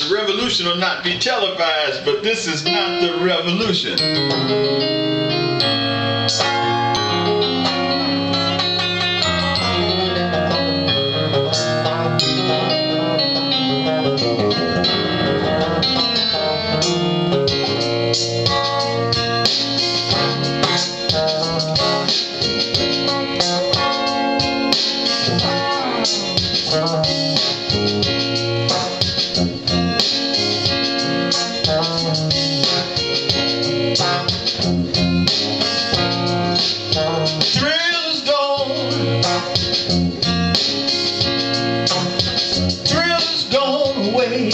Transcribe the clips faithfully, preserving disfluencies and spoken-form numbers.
The revolution will not be televised, but this is not the revolution. Thrill is gone. Thrill is gone away.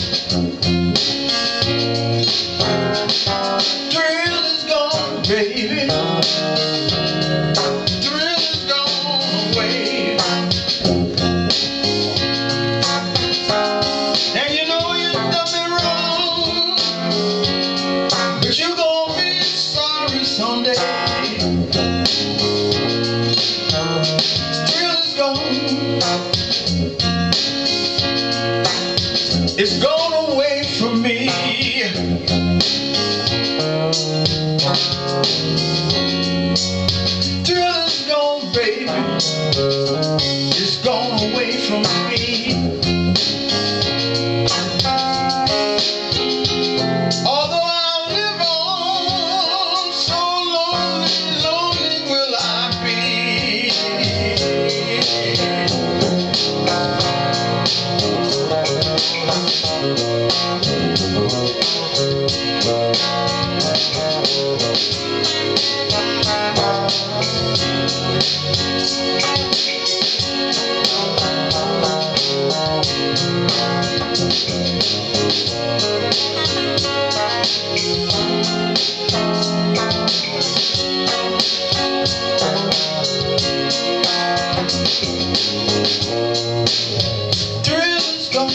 Thrill is gone, baby. Thrill is gone away. And you know you done me wrong, but you gonna be sorry someday. Thrill is gone. It's gone away from me. Thrill is gone, baby. It's gone away from me. Although I live on, so lonely, lonely will I be. Thrill is gone.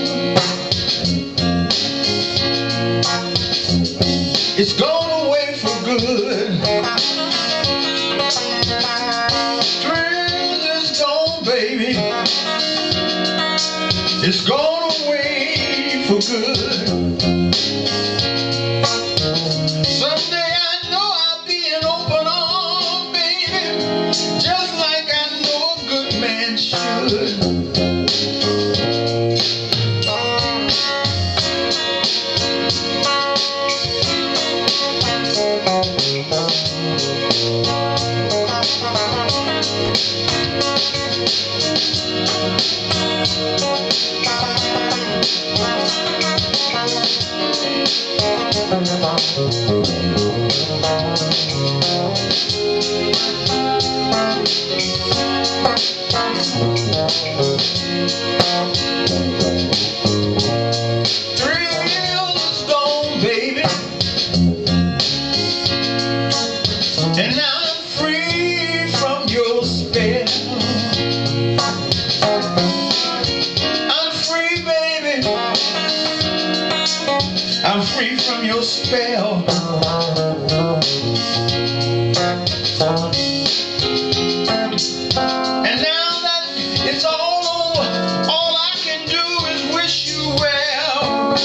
It's gone away for good. Thrill is gone, baby. It's gone away for good. Someday I know I'll be an open arm, baby, just like I know a good man should. Thrill is gone, baby, and now I'm free from your spell. I'm free, baby. I'm free from your spell. And now that it's all over, all I can do is wish you well.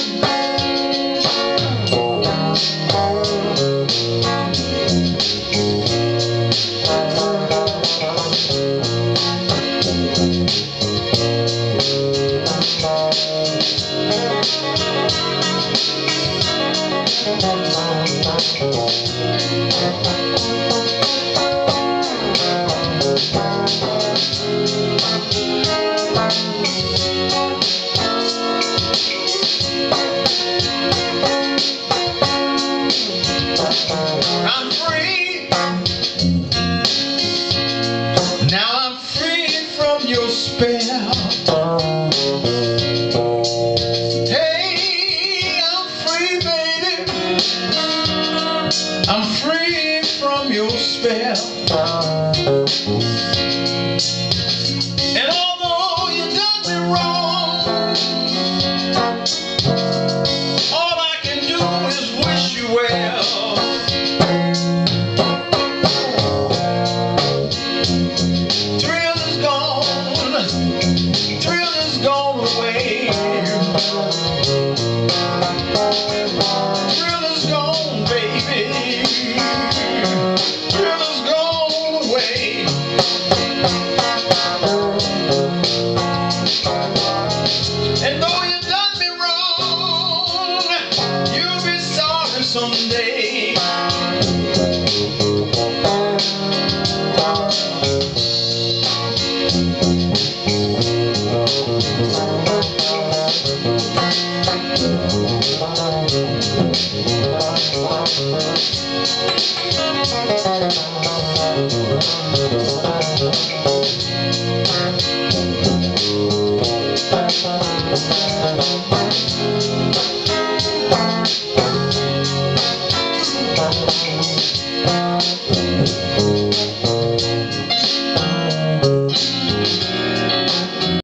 I'm free. Now I'm free from your spell. Hey, I'm free, baby. I'm free from your spell. And although you done me wrong, all I can do is wish you well. Thrill is gone. Thrill is gone away. Thrill is gone, baby. Thrill is gone away. And though you done me wrong, you'll be sorry someday. Thank you.